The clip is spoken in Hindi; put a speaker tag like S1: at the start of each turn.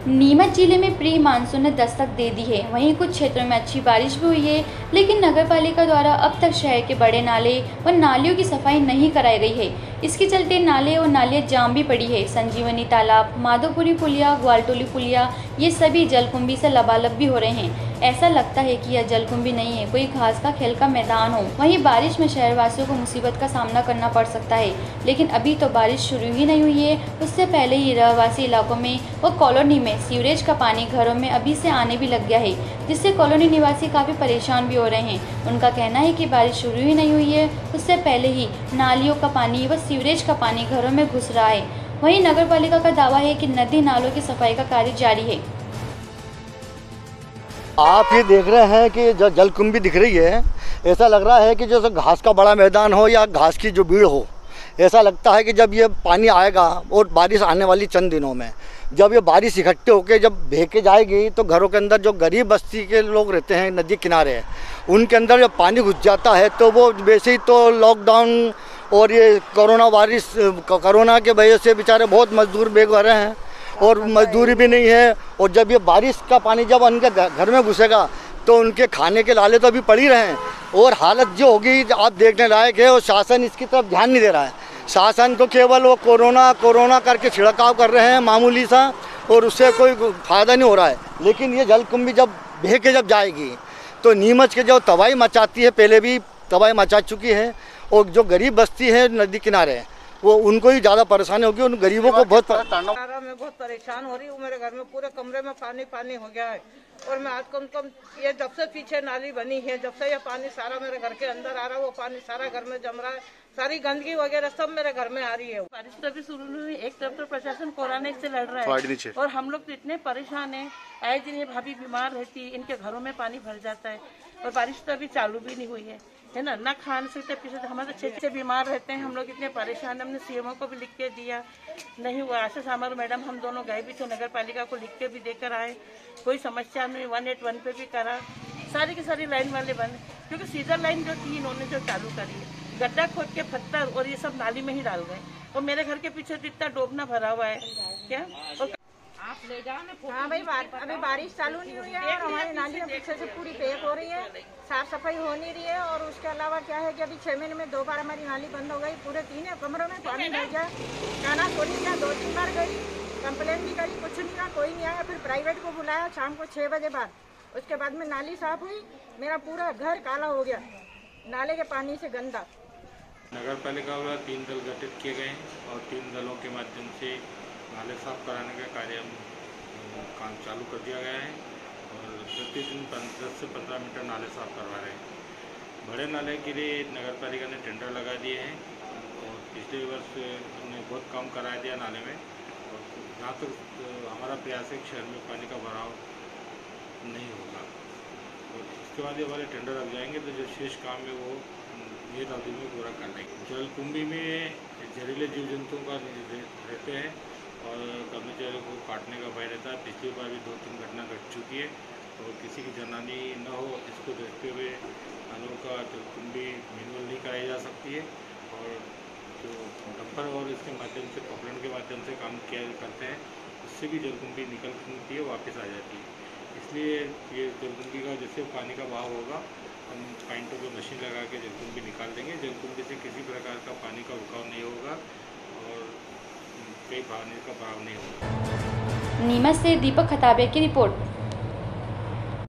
S1: नीमच जिले में प्री मानसून ने दस्तक दे दी है। वहीं कुछ क्षेत्रों में अच्छी बारिश भी हुई है, लेकिन नगरपालिका द्वारा अब तक शहर के बड़े नाले व नालियों की सफाई नहीं कराई गई है। इसके चलते नाले और नालियाँ जाम भी पड़ी है। संजीवनी तालाब, माधोपुरी पुलिया, ग्वालटोली पुलिया, ये सभी जलकुंभी से लबालब भी हो रहे हैं। ऐसा लगता है कि यह जलकुंभी नहीं है, कोई घास का खेल का मैदान हो। वहीं बारिश में शहरवासियों को मुसीबत का सामना करना पड़ सकता है, लेकिन अभी तो बारिश शुरू ही नहीं हुई है। उससे पहले ही रहवासी इलाकों में व कॉलोनी में सीवरेज का पानी घरों में अभी से आने भी लग गया है, जिससे कॉलोनी निवासी काफ़ी परेशान भी हो रहे हैं। उनका कहना है कि बारिश शुरू ही नहीं हुई है, उससे पहले ही नालियों का पानी व सीवरेज का पानी घरों में घुस रहा है। वहीं नगरपालिका का दावा है कि नदी नालों की सफाई का कार्य जारी है।
S2: आप ये देख रहे हैं कि जो जलकुंभी दिख रही है, ऐसा लग रहा है कि जैसे घास का बड़ा मैदान हो या घास की जो भीड़ हो। ऐसा लगता है कि जब ये पानी आएगा और बारिश आने वाली चंद दिनों में, जब ये बारिश इकट्ठे होकर जब बह के जाएगी तो घरों के अंदर जो गरीब बस्ती के लोग रहते हैं, नदी किनारे, उनके अंदर जब पानी घुस जाता है तो वो वैसे ही तो लॉकडाउन और ये कोरोना के वजह से बेचारे बहुत मजदूर बेघर रहे हैं और मजदूरी भी नहीं है। और जब ये बारिश का पानी जब उनके घर में घुसेगा तो उनके खाने के लाले तो अभी पड़ ही रहे हैं और हालत जो होगी आप देखने लायक है। और शासन इसकी तरफ ध्यान नहीं दे रहा है। शासन तो केवल वो कोरोना करके छिड़काव कर रहे हैं मामूली सा, और उससे कोई फ़ायदा नहीं हो रहा है। लेकिन ये जलकुंभी जब बह के जब जाएगी तो नीमच के जो तबाही मचाती है, पहले भी तबाही मचा चुकी है, और जो गरीब बस्ती है नदी किनारे वो उनको ही ज़्यादा परेशानी होगी। उन गरीबों को बहुत
S3: मैं बहुत परेशान हो रही हूँ। मेरे घर में पूरे कमरे में पानी हो गया है और मैं आज कम ये जब से पीछे नाली बनी है, जब से ये पानी सारा मेरे घर के अंदर आ रहा है, वो पानी सारा घर में जम रहा है, सारी गंदगी वगैरह सब मेरे घर में आ रही है।
S4: बारिश तो अभी शुरू नहीं हुई। एक तरफ तो प्रशासन कोरोना से लड़ रहा है और हम लोग तो इतने परेशान हैं। आए दिन ये भाभी बीमार रहती है, इनके घरों में पानी भर जाता है और बारिश तो अभी चालू भी नहीं हुई है ना खाने से पीछे हमारे अच्छे बीमार रहते हैं। हम लोग इतने परेशान हैं। हमने सीएमओ को भी लिख के दिया, नहीं हुआ। आशा सामर मैडम हम दोनों गए भी थे, नगर पालिका को लिख के भी देकर आए, कोई समस्या नहीं। 181 पे भी करा, सारी की सारी लाइन वाले बंद, क्योंकि सीजर लाइन जो थी इन्होंने जो चालू करी है, गड्ढा खोद के पत्थर और ये सब नाली में ही डाल गए। और मेरे घर के पीछे तो इतना डोबना भरा हुआ है क्या। और
S3: आप ले जाओ ना। हाँ भाई, अभी बारिश चालू नहीं हुई है और हमारी नालियाँ पीछे से पूरी पैक हो रही है, साफ सफाई हो नहीं रही है। और उसके अलावा क्या है कि अभी 6 महीने में 2 बार हमारी नाली बंद हो गई। पूरे 3 कमरों में पानी भर गया। खाना सोनी किया, 2-3 बार गई, कंप्लेन भी करी, कुछ नहीं कहा, कोई नहीं आया। फिर प्राइवेट को बुलाया शाम को 6 बजे बाद। उसके बाद में नाली साफ हुई, मेरा पूरा घर काला हो गया नाले के पानी से गंदा।
S5: नगर पालिका द्वारा 3 दल गठित किए गए हैं और 3 दलों के माध्यम से नाले साफ कराने का कार्य काम चालू कर दिया गया है और प्रतिदिन 10 से 15 मीटर नाले साफ करवा रहे हैं। बड़े नाले के लिए नगर पालिका ने टेंडर लगा दिए हैं और पिछले वर्ष हमने बहुत कम करा दिया नाले में। और जहाँ तक हमारा प्रयास है शहर में पानी का भराव नहीं होगा और इसके बाद ये हमारे टेंडर लग जाएंगे तो जो शेष काम है वो ये अवधि में पूरा कर लेंगे। जलकुंभी में जहरीले जीव जंतुओं का रहते हैं और कर्मचारियों को काटने का भय रहता है। पिछली बार भी 2-3 घटना घट चुकी है और किसी की जनहानि न हो इसको देखते हुए नालों का जलकुंभी मैनुअल नहीं कराई जा सकती है और जो डंपर और इसके माध्यम से पकड़न के माध्यम से काम किया करते हैं उससे भी जलकुंभी निकलती है, वापस आ जाती है। इसलिए ये जलकुंभी का जैसे पानी का बहाव होगा हम पाइंटों पे मशीन लगा के जलकुंभी निकाल देंगे। जलकुंभी से किसी प्रकार का पानी का रुकाव नहीं होगा और कई पानी का बहाव नहीं होगा।
S1: नीमच से दीपक खताबे की रिपोर्ट।